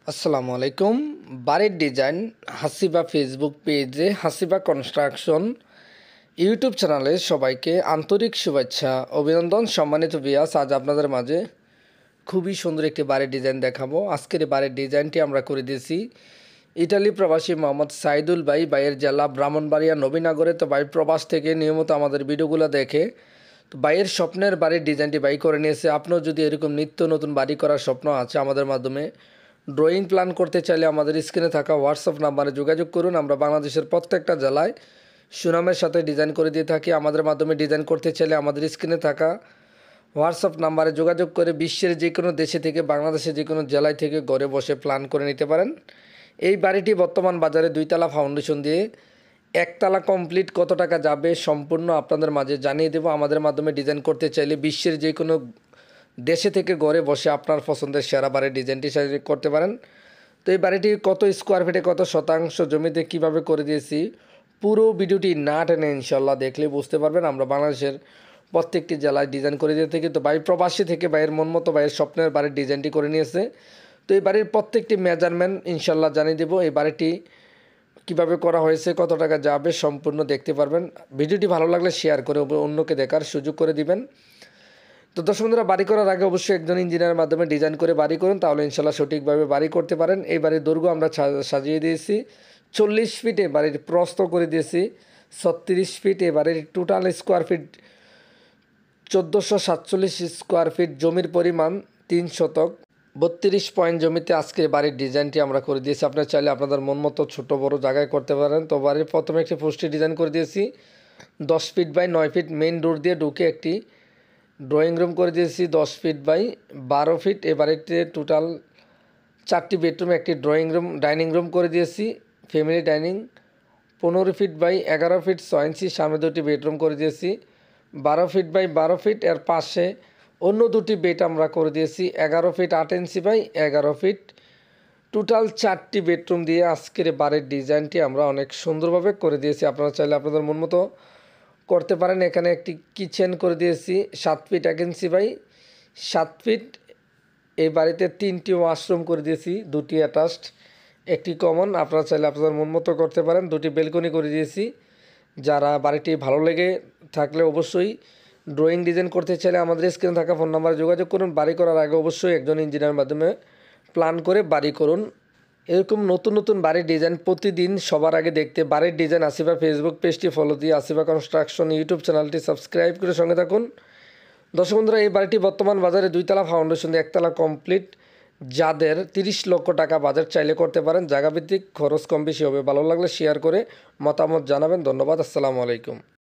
আসসালামু আলাইকুম। বাড়ির ডিজাইন হাসিবা ফেসবুক পেজে হাসিবা কনস্ট্রাকশন ইউটিউব চ্যানেলে সবাইকে আন্তরিক শুভেচ্ছা অভিনন্দন। সম্মানিত ভিউয়ার্স, আজ আপনাদের মাঝে খুবই সুন্দর একটি বাড়ির ডিজাইন দেখাবো। আজকের এই বাড়ির ডিজাইনটি আমরা করে দিয়েছি ইটালি প্রবাসী মোহাম্মদ সাইদুল ভাই, ভাইয়ের জেলা ব্রাহ্মণবাড়িয়া নবীনগরে। তো ভাই প্রবাস থেকে নিয়মিত আমাদের ভিডিওগুলো দেখে তো ভাইয়ের স্বপ্নের বাড়ির ডিজাইনটি ভাই করে নিয়েছে। আপনার যদি এরকম নিত্য নতুন বাড়ি করার স্বপ্ন আছে, আমাদের মাধ্যমে ড্রয়িং প্ল্যান করতে চাইলে আমাদের স্ক্রিনে থাকা হোয়াটসঅ্যাপ নাম্বারে যোগাযোগ করুন। আমরা বাংলাদেশের প্রত্যেকটা জেলায় সুনামের সাথে ডিজাইন করে দিয়ে থাকি। আমাদের মাধ্যমে ডিজাইন করতে চাইলে আমাদের স্ক্রিনে থাকা হোয়াটসঅ্যাপ নাম্বারে যোগাযোগ করে বিশ্বের যে কোনো দেশে থেকে, বাংলাদেশের যে কোনো জেলায় থেকে ঘরে বসে প্ল্যান করে নিতে পারেন। এই বাড়িটি বর্তমান বাজারে 2 তলা ফাউন্ডেশন দিয়ে 1 তলা কমপ্লিট কত টাকা যাবে সম্পূর্ণ আপনাদের মাঝে জানিয়ে দেবো। আমাদের মাধ্যমে ডিজাইন করতে চাইলে বিশ্বের যে কোনো দেশে থেকে ঘরে বসে আপনার পছন্দের সেরা বাড়ির ডিজাইনটি করতে পারেন। তো এই বাড়িটি কত স্কোয়ার ফিটে, কত শতাংশ জমিতে কিভাবে করে দিয়েছি, পুরো ভিডিওটি না টেনে ইনশাল্লাহ দেখলে বুঝতে পারবেন। আমরা বাংলাদেশের প্রত্যেকটি জেলায় ডিজাইন করে দিয়ে থাকি। তো বাড়ি প্রবাসী থেকে ভাইয়ের মন মতো ভাইয়ের স্বপ্নের বাড়ির ডিজাইনটি করে নিয়েছে। তো এই বাড়ির প্রত্যেকটি মেজারমেন্ট ইনশাল্লাহ জানিয়ে দেবো। এই বাড়িটি কিভাবে করা হয়েছে, কত টাকা যাবে সম্পূর্ণ দেখতে পারবেন। ভিডিওটি ভালো লাগলে শেয়ার করে অন্যকে দেখার সুযোগ করে দিবেন। তো দর্শক বন্ধুরা, বাড়ি করার আগে অবশ্যই একজন ইঞ্জিনিয়ারের মাধ্যমে ডিজাইন করে বাড়ি করুন, তাহলে ইনশাল্লাহ সঠিকভাবে বাড়ি করতে পারেন। এই বাড়ির দৈর্ঘ্য আমরা সাজিয়ে দিয়েছি 40 ফিটে, বাড়ির প্রস্থ করে দিয়েছি 36 ফিট। এই বাড়ির total square feet 1447 square feet. জমির পরিমাণ 3 শতক 32 পয়েন্ট জমিতে আজকে বাড়ির ডিজাইনটি আমরা করে দিয়েছি। আপনারা চাইলে আপনাদের মন মতো ছোটো বড়ো জায়গায় করতে পারেন। তো বাড়ির প্রথমে একটি পোস্টে ডিজাইন করে দিয়েছি 10 feet by 9 feet. Main door দিয়ে ঢুকে একটি ড্রয়িং রুম করে দিয়েছি 10 ফিট বাই 12 ফিট। এ বাড়িতে টোটাল 4টি বেডরুম, একটি ড্রয়িং রুম, ডাইনিং রুম করে দিয়েছি family dining. 15 feet by 11 feet 6 inch. সামনে 2টি বেডরুম করে দিয়েছি 12 ফিট বাই 12 ফিট। এর পাশে অন্য 2টি বেড আমরা করে দিয়েছি 11 feet 8 inch by 11 feet. Total 4টি বেডরুম দিয়ে আজকের বাড়ির ডিজাইনটি আমরা অনেক সুন্দরভাবে করে দিয়েছি। আপনারা চাইলে আপনাদের মন মতো করতে পারেন। এখানে একটি কিচেন করে দিয়েছি 7 ফিট 1 ইঞ্চি বাই 7 ফিট। এই বাড়িতে 3টি ওয়াশরুম করে দিয়েছি, 2টি অ্যাটাচড, একটি কমন। আপনারা চাইলে আপনাদের মন মতো করতে পারেন। 2টি বেলকনি করে দিয়েছি। যারা বাড়িটি ভালো লেগে থাকলে অবশ্যই ড্রয়িং ডিজাইন করতে চাইলে আমাদের স্ক্রিনে থাকা ফোন নাম্বারে যোগাযোগ করুন। বাড়ি করার আগে অবশ্যই একজন ইঞ্জিনিয়ারের মাধ্যমে প্ল্যান করে বাড়ি করুন। এরকম নতুন নতুন বাড়ির ডিজাইন প্রতিদিন সবার আগে দেখতে বাড়ির ডিজাইন আসিবা ফেসবুক পেজটি ফলো দিয়ে আসিবা কনস্ট্রাকশন ইউটিউব চ্যানেলটি সাবস্ক্রাইব করে সঙ্গে থাকুন। দর্শক বন্ধুরা, এই বাড়িটি বর্তমান বাজারে 2 তলা ফাউন্ডেশন দিয়ে 1 তলা কমপ্লিট। যাদের 30 লক্ষ টাকা বাজেট চাইলে করতে পারেন। জায়গাভিত্তিক খরচ কম বেশি হবে। ভালো লাগলে শেয়ার করে মতামত জানাবেন। ধন্যবাদ। আসসালামু আলাইকুম।